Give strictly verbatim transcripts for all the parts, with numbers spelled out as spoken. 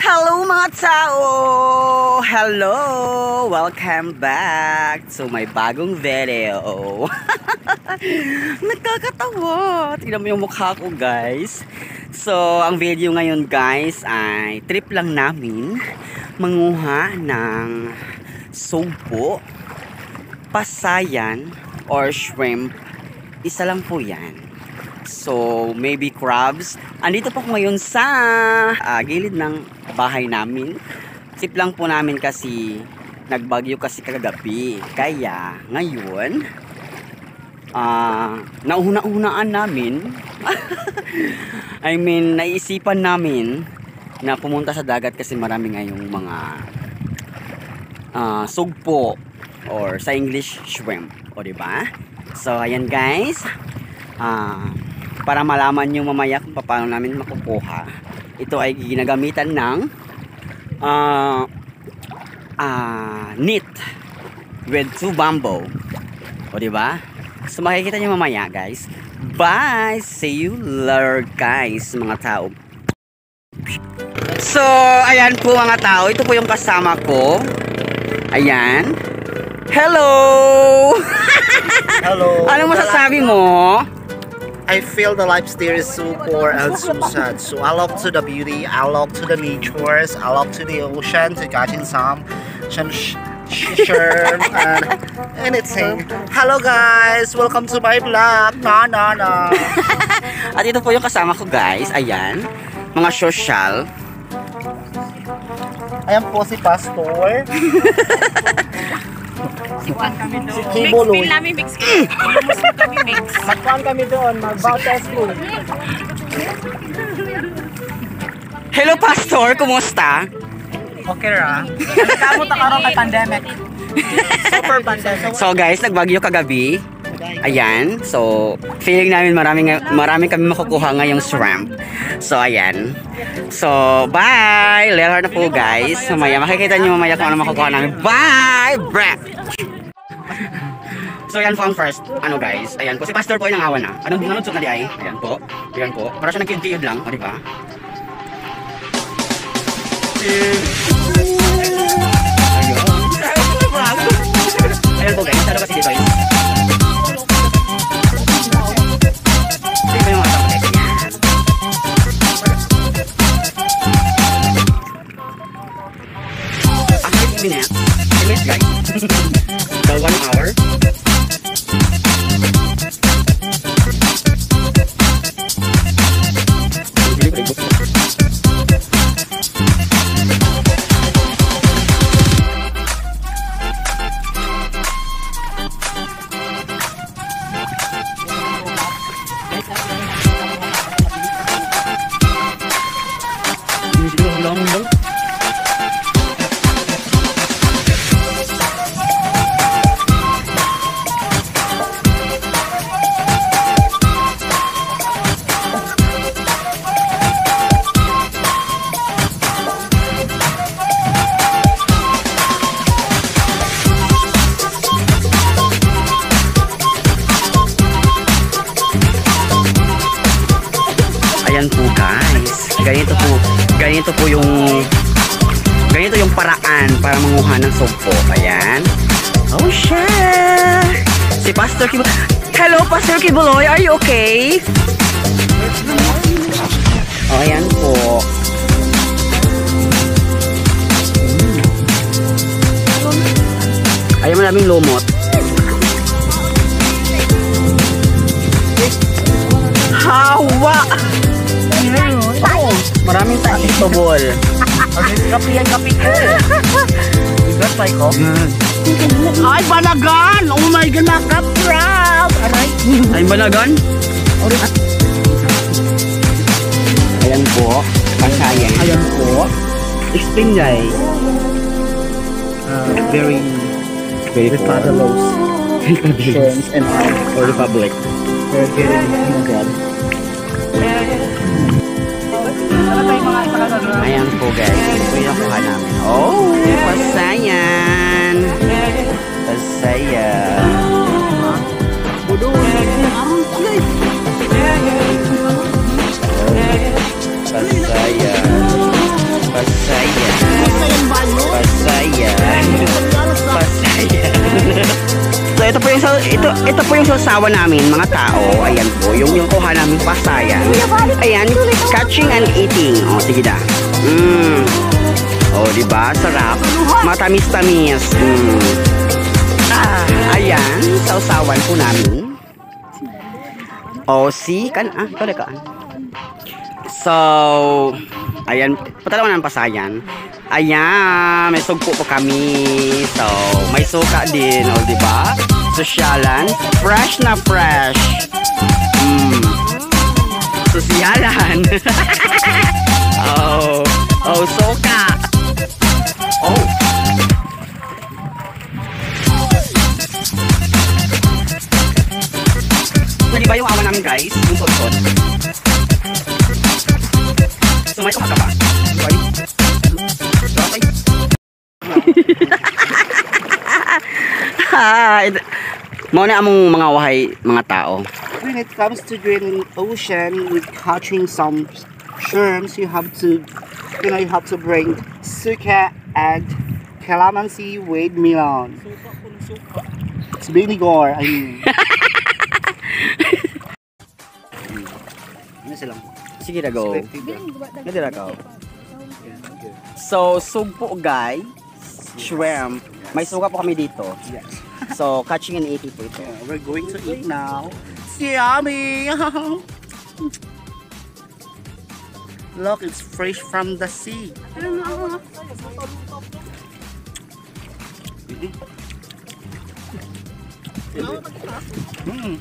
Hello mga tao! Hello! Welcome back to my bagong video. Nagkakatawa! Tignan mo yung mukha ko, guys. So, ang video ngayon, guys, ay trip lang namin manguha ng sugpo, pasayan, or shrimp. Isa lang po yan. So, maybe crabs. Andito po ako ngayon sa uh, gilid ng bahay namin. Sip lang po namin kasi nagbagyo kasi kagabi. Kaya, ngayon, uh, nauna-unaan namin. I mean, naisipan namin na pumunta sa dagat kasi marami ngayong mga uh, sugpo or sa English, shrimp. O, diba? So, ayan guys. Ah... Uh, para malaman nyo mamaya kung paano namin makukuha. Ito ay ginagamitan ng uh, uh, net with two bamboo. O diba? So makikita nyo mamaya guys. Bye! See you later guys mga tao. So ayan po mga tao. Ito po yung kasama ko. Ayan. Hello! Hello! Ano masasabi mo? I feel the life there is so poor and so sad. So I love to the beauty, I love to the natures, I love to the ocean, to catching some, some sh shrimp and anything. Hello guys! Welcome to my vlog! Na na na! At ito po yung kasama ko guys. Ayan. Mga social. Ayan po si Pastor. Sipuan kami doon. Si Mix Kiboloy. meal namin, mix meal. Lumus mo kami mix. Matpuan kami doon, mag-baptist school. Hello Pastor, kumusta? Okay ra. Kamot na karon kay pandemic. Super pandemic. So guys, nagbagyo kagabi. Ayan. So, feeling namin maraming marami kami makukuha ngayong shrimp. So, ayan. So, bye! Later na po guys. Mamaya, makikita nyo mamaya kung ano makukuha namin. Bye! Brett! So, ayan po ang first. Ano guys? Ayan po. Si Pastor po ay nangawan na. Anong nangunsok na di ay? Ayan po. Ayan po. Para siya nagkiyod-kiyod lang. O, diba? Ayan po guys. Ano kasi dito ay? Minutes. Minutes guys. So one hour. Long Ayan po guys, ganito po, ganito po yung ganito yung paraan para manguha ng sugpo. Ayan. Oh shit! Si Pastor Kibuloy. Hello Pastor Kibuloy, are you okay? Oh, ayan po. Ayan, maraming lumot. Hawa! Oh, maraming tayo tubol. Kapi yan, kapi ko. Igatay ko. Ay, banagan! Oh my God, nakaprab! Aray! Ay, banagan? Ayan po. Pasayan. Ayan po. Explain guys. Uh, very, Very fabulous. Shrimps and all. For the public. Very good. Oh my God. Ayan po guys. Ito yung nakuha namin. Oh, pasayan. Pasayan. Budo. Pasayan. Pasayan. So ito po yung sa- ito ito po yung sausawan namin mga tao. Ayan po, yung yung kuha namin pasayan. Ayan, catching and eating. Oh, sige da. Mm. Oh, di ba? Sarap. Matamis-tamis. Mm. Ah, ayan, sausawan po namin. Oh, si kan ah, ikaw ka. So, ayan, patalawan ng pasayan. Ayan, may sugpo po kami. So, may suka din, oh, di ba? Sosyalan, fresh na fresh. Mm. Sosyalan. oh, oh, suka. Oh. So, di ba yung awa namin, guys? Yung sod-sod. So, may kuha ka ba? Okay. Okay. Hi. Mao na among mga wahay mga tao. When it comes to drilling ocean with catching some shrimps, you have to, you know, you have to bring suka and calamansi with melon. It's vinegar, I mean. Ano silang? Sige na go. Gadi na go. So, sugpo guys, shrimp. May suka po kami dito. Yes. So, catching and eating po ito. Yeah, we're going to eat now. It's yummy! Look, it's fresh from the sea. Mm.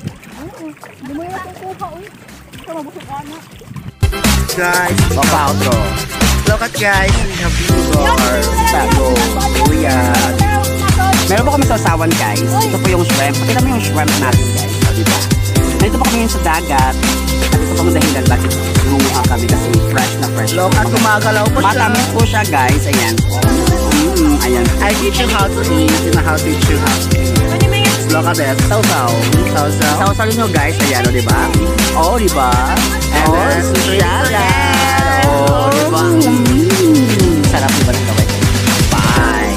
Guys, Papauto. look at guys, we have vinegar, Sago. Kuya. Meron po kami sausawan guys. Ito po yung shrimp. Pakita mo yung shrimp natin guys. O, diba? Nandito po kami yung sa dagat. At ito po ang dahilan bakit lumuha kami kasi fresh na fresh. look at gumagalaw po siya. Matamis po siya guys. Ayan po. Mm, ayan. I teach you how to eat and how to teach you how to eat. Look at that. Sausaw. Sausaw. Sausaw nyo guys. Ayan o diba? Oo diba? And Oh, then, salad. Oo diba? Mm, sarap diba ng kaway? Bye.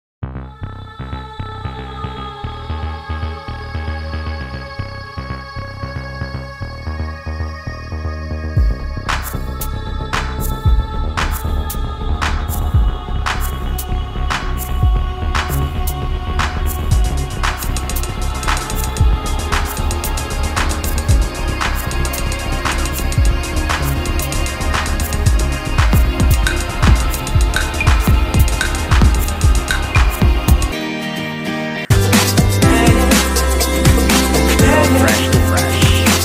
Fresh to fresh.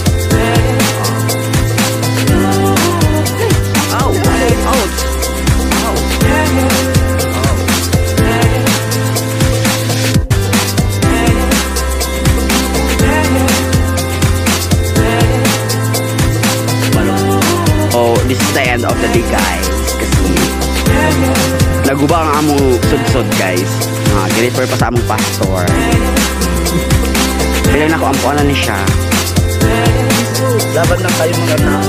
Oh, oh, oh, oh. Oh, this is the end of the day, guys. Kasi naguba ang among sud-sud, guys. Ah, ginipper pa sa among pastor. Bilang na ko ang puanan ni siya. Laban lang tayo mga tao.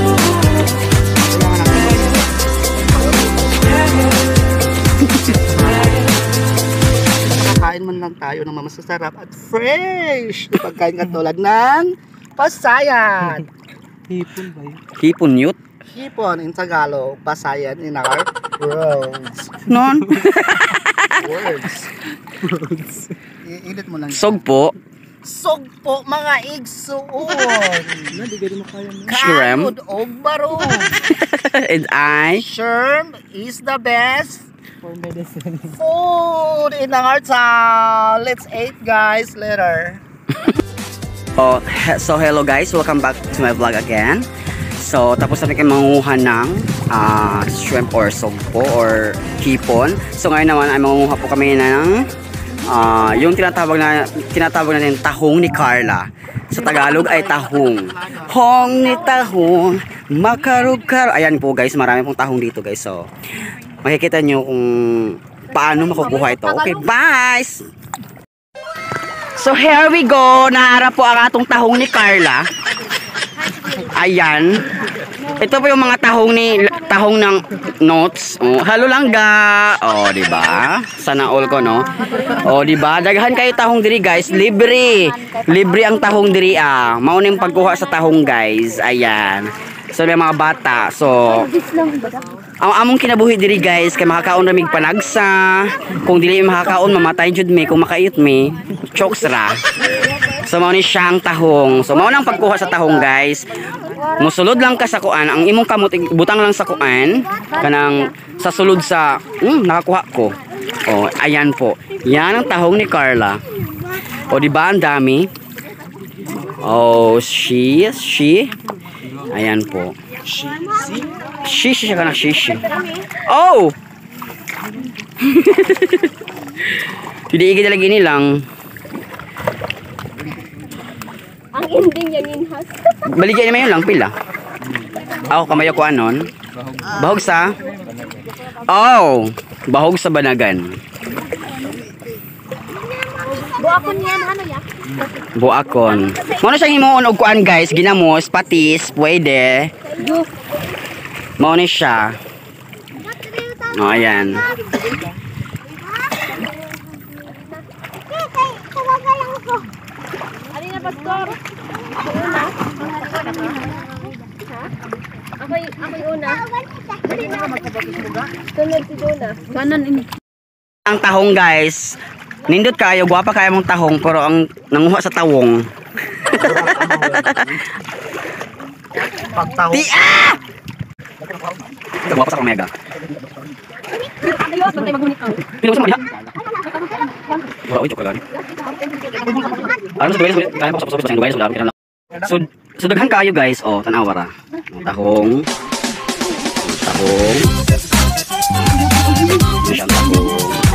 Makakain man lang tayo ng masasarap at fresh na pagkain katulad ng pasayan. Hipon yut. Hipon in Tagalog, pasayan in our words. Non. Words. I-edit mo lang. Sogpo. Sugpo mga igsuon. Shrimp. Kaod og baro. And I. Shrimp is the best for medicine food in our town. Let's eat guys later. Oh, he- so hello guys, welcome back to my vlog again. So tapos na kayo manguha ng ah, shrimp or sogpo or hipon. So ngayon naman ay manguha po kami ng ah, yung tinatawag na tinatawag natin tahong ni Carla. Sa Tagalog ay tahong. Hong ni tahong, makarug-kar. Ayan po guys, marami pong tahong dito guys. So makikita nyo kung paano makukuha ito. Okay, bye! So here we go. Naharap po ang atong tahong ni Carla. Ayan. Ito po yung mga tahong ni tahong ng notes. Oh, halo langga. Oh, di ba? Sana all ko no. Oh, di ba? Daghan kayo tahong diri, guys. Libre. Libre ang tahong diri ah. Mao ning pagkuha sa tahong, guys. Ayan. So may mga bata. So ang among kinabuhi diri, guys, kay makakaon ramig panagsa. Kung dili makakaon mamatay jud mi, kung makayot mi, chokes ra. So mao ni siyang tahong. So mao nang pagkuha sa tahong, guys. Musulod lang ka sa kuan, ang imong kamot butang lang sa kuan kanang sa sulod sa hmm, nakakuha ko. Oh, ayan po. Yan ang tahong ni Carla. O di ba ang dami? Oh, she, she. Ayan po. She, she siya ka na, she, she. Oh! Hindi igid lagi ni lang. Ang ending yan inhas. Baligyan naman yun lang, pila. Ako, kamayo ko anon. Bahog sa? Oh! Bahog sa banagan. Buakon yan, ano ya? Buakon. Muna siyang himuon og kuan, guys. Ginamos, patis, pwede. Muna siya. O, oh, ayan. Ano na, Pastor? Una? Ako'y, ako'y una. Sunod si Dona. Kanan ini. Ang tahong, guys. Nindot kayo, guwapa kaya mong tahong, pero ang nanguha sa tawong. Pagtaho. Ti ah! Ito, guwapa sa kamega. Pinuha sa mga wala, uy, chocolate. Ano sa duwele, kaya pa sa sa duwele, so dami So, so daghan kayo, guys. Oh, tanawa ra. Tahong. Tahong. Isang tahong.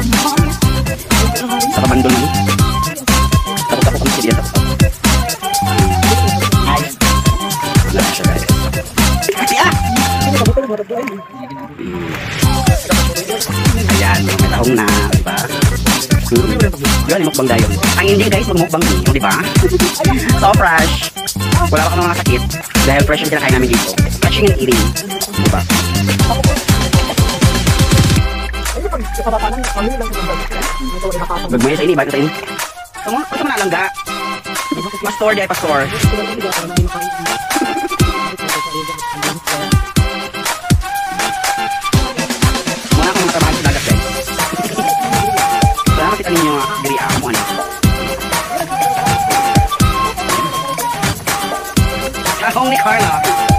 Sa kabandol man. Tapos-tapos kami siya tapos. Wala siya, guys. Ah! Ayan, may tahong na, diba? Yan, mukbang dayon. Ang hindi, guys, magmukbang ni, di ba? So fresh. Wala pa kami mga sakit. Dahil fresh yung kinakain namin dito. Catching and eating. Di ba? Gagmaya sa ini, bakit sa ini? Ito mo, ito mo nalangga. Pastor, di ay pastor. Muna akong matrabahan sa dagat, guys. Kaya makita ninyo nga, diri ako ano. Tahong ni Carla.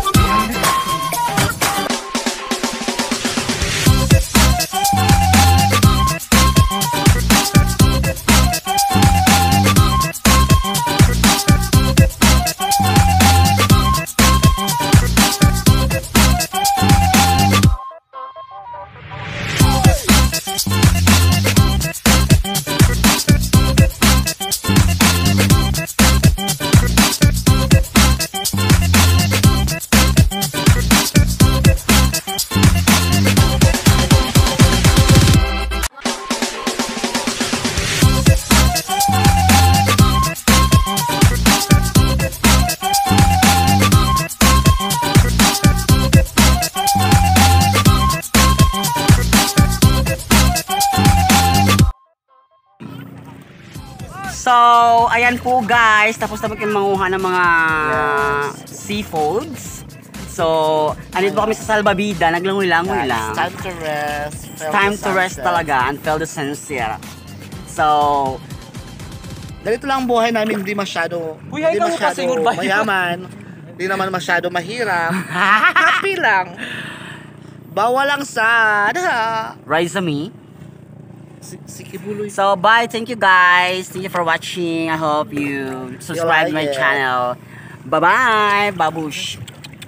So, ayan po, guys. Tapos na kami manguha ng mga seafoods. So, andito po kami sa Salbabida. Naglangoy-langoy lang. It's time to rest. It's time to rest talaga and feel the sunset. So, ganito lang ang buhay namin, hindi masyado, Uy, hindi ay, ikaw masyado kasi, good ba? mayaman, hindi naman masyado mahirap. Happy lang. Bawal lang sana. rise on me. Si, si Kibuloy. So, bye. Thank you, guys. Thank you for watching. I hope you subscribe to my like it. channel. Bye-bye. Babush.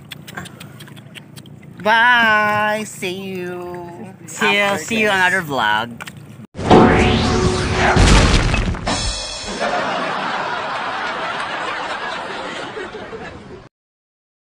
Bye. See you. See you, after see you this. on another vlog.